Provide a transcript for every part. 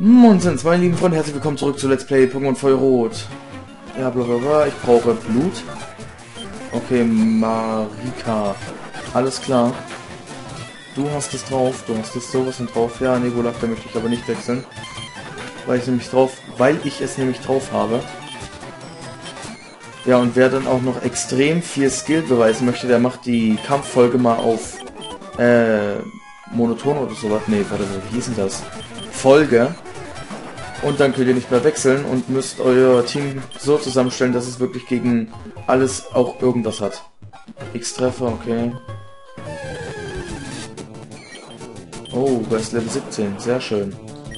Monsens, meine lieben Freunde, herzlich willkommen zurück zu Let's Play Pokémon Feuerrot. Ja, blablabla, ich brauche Blut. Okay, Marika. Alles klar. Du hast es drauf, du hast es sowas von drauf. Ja, Nebulak, da möchte ich aber nicht wechseln. Weil ich es nämlich drauf habe. Ja, und wer dann auch noch extrem viel Skill beweisen möchte, der macht die Kampffolge mal auf Monoton oder sowas. Nee, warte, wie hieß denn das? Folge. Und dann könnt ihr nicht mehr wechseln und müsst euer Team so zusammenstellen, dass es wirklich gegen alles auch irgendwas hat. X-Treffer, okay. Oh, du ist Level 17, sehr schön.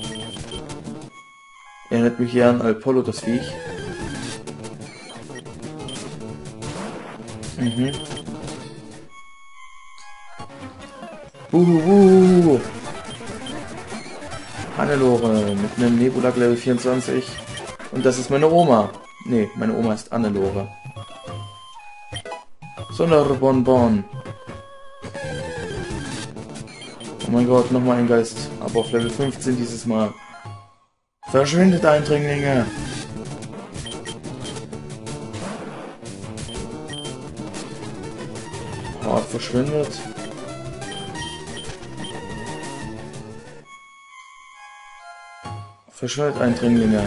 Erinnert mich hier an Alpollo, das Viech. Mhm. Hannelore mit einem Nebulak Level 24. Und das ist meine Oma. Nee, meine Oma ist Hannelore. Sonderbonbon. Oh mein Gott, nochmal ein Geist. Aber auf Level 15 dieses Mal. Verschwindet, Eindringlinge! Oh, verschwindet. Verschwindet, Eindringlinge.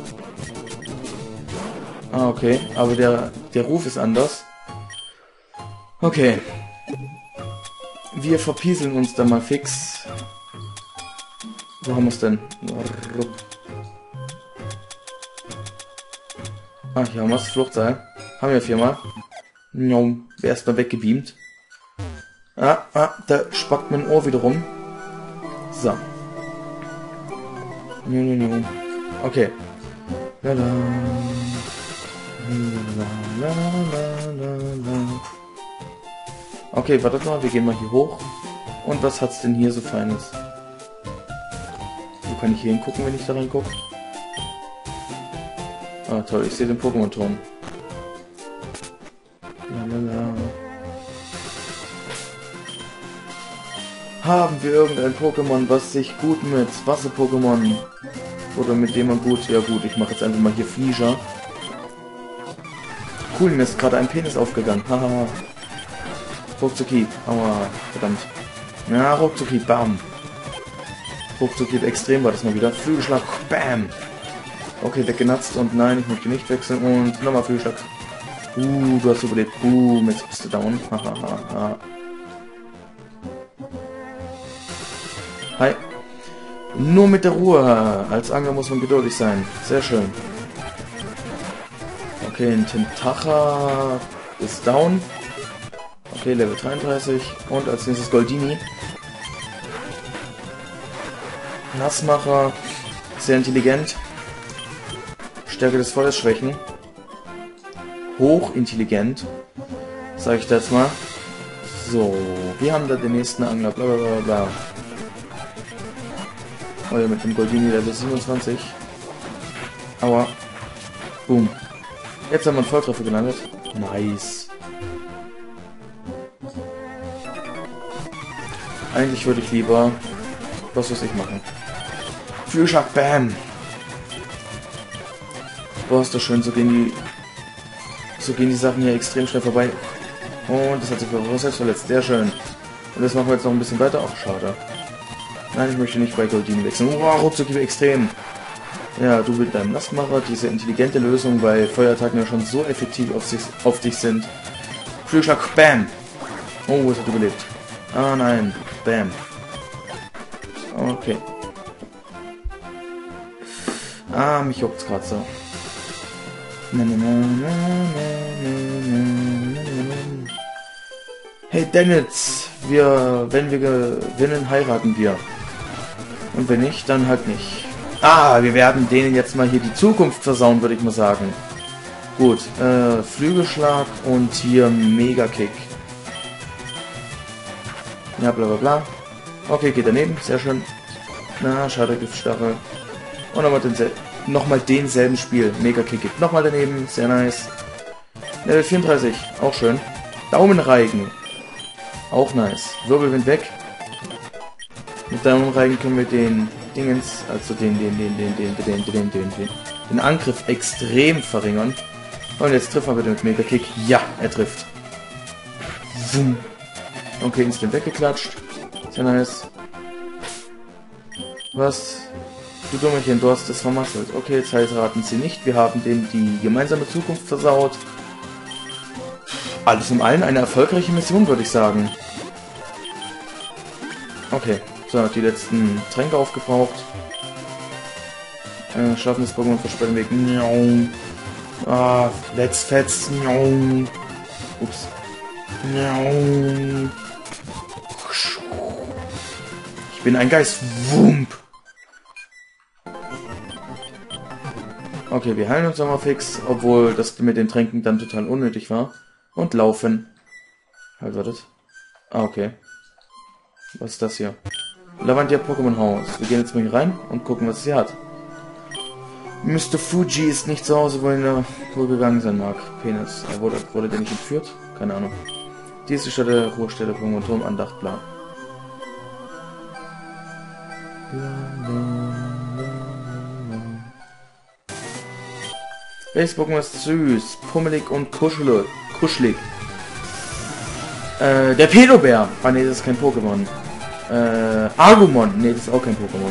Ah, okay. Aber der Ruf ist anders. Okay. Wir verpieseln uns da mal fix. Wo haben wir es denn? Ah, hier haben wir es. Fluchtseil. Haben wir 4-mal. Wer ist mal weggebeamt? Da spackt mein Ohr wieder rum. So. Okay. Okay, wartet mal, wir gehen mal hier hoch. Und was hat's denn hier so Feines? Wo kann ich hier hingucken, wenn ich da reingucke? Ah, toll, ich sehe den Pokémon-Turm. Haben wir irgendein Pokémon, was sich gut mit Wasser-Pokémon oder mit dem man gut... Ja gut, ich mache jetzt einfach mal hier Flieger. Cool, mir ist gerade ein Penis aufgegangen. Haha. Ruckzucki. Aua, verdammt. Ja, Ruckzucki, bam. Ruckzucki extrem war das mal wieder. Flügelschlag, bam. Okay, weggenatzt und nein, ich möchte nicht wechseln und nochmal Flügelschlag. Du hast überlebt. Jetzt bist du down. Hahaha. Hi. Nur mit der Ruhe. Als Angler muss man geduldig sein. Sehr schön. Okay, ein Tentacha ist down. Okay, Level 33. Und als nächstes Goldini. Nassmacher. Sehr intelligent. Stärke des Feuers schwächen. Hochintelligent. Sag ich das mal. So, wir haben da den nächsten Angler. Blablabla. Oh ja, mit dem Goldini Level 27. Aua. Boom. Jetzt haben wir einen Volltreffer gelandet. Nice. Eigentlich würde ich lieber was weiß ich machen. Flügelschlag, bam. Boah, ist das schön. So gehen die Sachen hier extrem schnell vorbei. Und das hat sich selbst verletzt. Sehr schön. Und das machen wir jetzt noch ein bisschen weiter. Ach, schade. Nein, ich möchte nicht bei Goldini wechseln. Wow, Ruckzucki extrem. Ja, du mit deinem Nassmacher, diese intelligente Lösung, weil Feuerattacken ja schon so effektiv auf dich sind. Flügelschlag, bam. Oh, es hat überlebt. Ah, nein. Bam. Okay. Ah, mich juckt's gerade so. Hey Dennis, wenn wir gewinnen, heiraten wir. Und wenn nicht, dann halt nicht. Ah, wir werden denen jetzt mal hier die Zukunft versauen, würde ich mal sagen. Gut, Flügelschlag und hier Mega-Kick. Ja, bla bla bla. Okay, geht daneben, sehr schön. Na, schade, Giftstachel. Und nochmal denselben Spiel. Mega-Kick geht nochmal daneben, sehr nice. Level 34, auch schön. Daumenreigen. Auch nice. Wirbelwind weg. Mit Daumenreigen können wir Dingens, also den Angriff extrem verringern. Und jetzt trifft er bitte mit Mega Kick. Ja, er trifft. Zoom. Okay, instant weggeklatscht. Sehr nice. Was? Du Dummerchen, du hast es vermasselt. Okay, jetzt heiraten sie nicht. Wir haben denen die gemeinsame Zukunft versaut. Alles in allem eine erfolgreiche Mission, würde ich sagen. Okay, so, die letzten Tränke aufgebraucht. Schaffen das Pokémon versperren Weg. Ah, let's fetz. Ups. Ich bin ein Geist. Wump. Okay, wir heilen uns nochmal fix, obwohl das mit den Tränken dann total unnötig war. Und laufen. Halt, wartet. Ah, okay. Was ist das hier? Lavandia Pokémon Haus. Wir gehen jetzt mal hier rein und gucken, was sie hat. Mr. Fuji ist nicht zu Hause, wohin er wohl gegangen sein mag. Penis. Wurde der nicht entführt? Keine Ahnung. Diese Stelle, Ruhestelle, Pokémon Turm, Andacht, bla. Welches Pokémon ist süß, pummelig und kuschelig? Der Pedobär. Ah, ne, das ist kein Pokémon. Argumon. Ne, das ist auch kein Pokémon.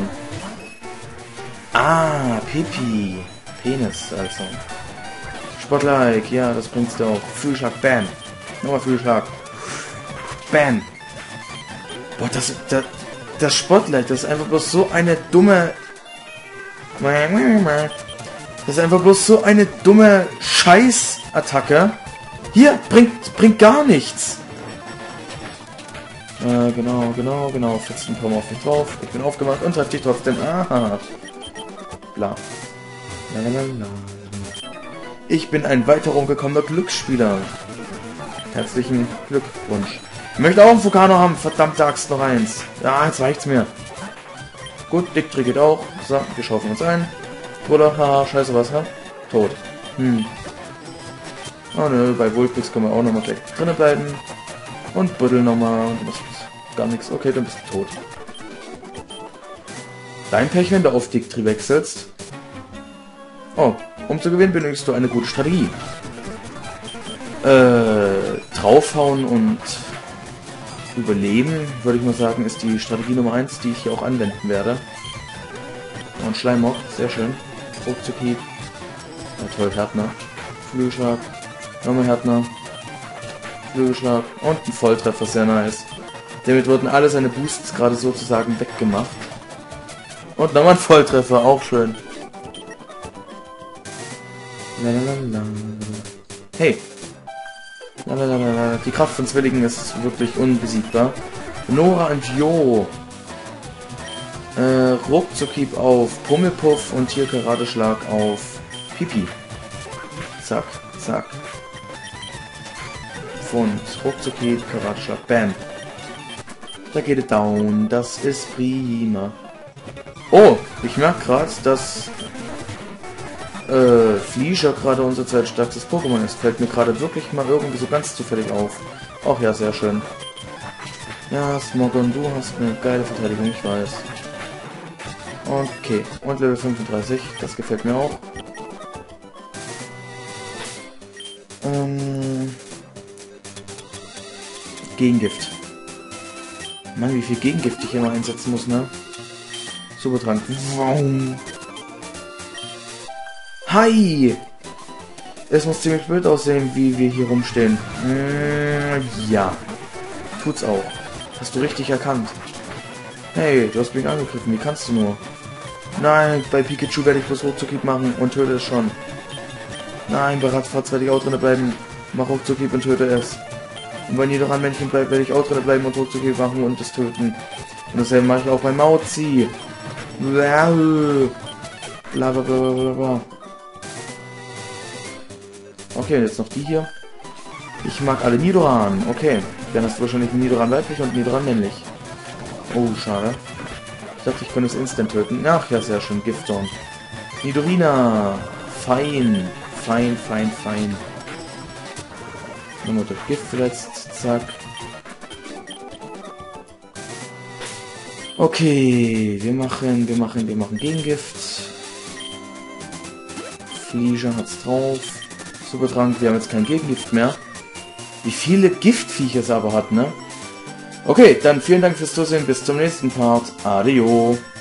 Ah, Pipi. Penis, also. Spotlight, ja, das bringst du auch. Flügelschlag, bam. Nochmal Flügelschlag. Bam. Boah, das Spotlight, das ist einfach bloß so eine dumme... Das ist einfach bloß so eine dumme Scheiß-Attacke. Hier, bringt gar nichts. Genau. Fetzen kommen auf mich drauf. Ich bin aufgemacht und treffe dich trotzdem. Aha. Bla. Lalalala. Ich bin ein weiter umgekommener Glücksspieler. Herzlichen Glückwunsch. Ich möchte auch einen Vulcano haben. Verdammte Axt, noch eins. Ja, jetzt reicht's mir. Gut, Dick geht auch. So, wir schaufeln uns ein. Bruder, haha, scheiße, was, ha? Tot. Oh nö, bei Vulpix können wir auch nochmal gleich drinnen bleiben. Und buddeln nochmal. Und das ist gar nichts. Okay, dann bist du tot. Dein Pech, wenn du auf Dick wechselst. Oh, um zu gewinnen benötigst du eine gute Strategie. Draufhauen und überleben, würde ich mal sagen, ist die Strategie Nummer 1, die ich hier auch anwenden werde. Und Schleimmock, sehr schön. Ruckzucki. Ja, toll, Härtner. Flügelschlag. Nochmal Härtner. Flügelschlag. Und ein Volltreffer, sehr nice. Damit wurden alle seine Boosts gerade sozusagen weggemacht. Und nochmal ein Volltreffer, auch schön. Lalalala. Hey. Lalalala. Die Kraft von Zwillingen ist wirklich unbesiegbar. Nora und Jo. Ruckzuckieb auf Pummelpuff und hier Karateschlag auf Pipi. Zack, zack. Und Ruckzuckieb, Karateschlag, bam. Da geht es down, das ist prima. Oh, ich merke gerade, dass Fleischer gerade unser zweitstärkstes Pokémon ist. Fällt mir gerade wirklich mal irgendwie so ganz zufällig auf. Auch ja, sehr schön. Ja, Smogon, du hast eine geile Verteidigung, ich weiß. Okay, und Level 35, das gefällt mir auch. Gegengift. Mann, wie viel Gegengift ich hier mal einsetzen muss, ne? Supertrank. Hi! Es muss ziemlich blöd aussehen, wie wir hier rumstehen. Ja. Tut's auch. Hast du richtig erkannt. Hey, du hast mich angegriffen, wie kannst du nur? Nein, bei Pikachu werde ich bloß Ruckzuckieb machen und töte es schon. Nein, bei Ratzfatz werde ich auch drin bleiben. Mach Ruckzuckieb und töte es. Und wenn jedoch ein Männchen bleibt, werde ich auch drin bleiben und Ruckzuckieb machen und es töten. Und dasselbe mache ich auch bei Mauzi. Blablabla. Okay, jetzt noch die hier. Ich mag alle Nidoran. Okay, dann hast du wahrscheinlich Nidoran weiblich und Nidoran männlich. Oh, schade. Ich dachte, ich könnte es instant töten. Ach ja, sehr schön. Giftorn. Nidorina. Fein. Fein. Nochmal durch Gift verletzt. Zack. Okay, wir machen Gegengift. Fliege hat's drauf. Supertrank, wir haben jetzt kein Gegengift mehr. Wie viele Giftviecher es aber hat, ne? Okay, dann vielen Dank fürs Zusehen, bis zum nächsten Part. Adio.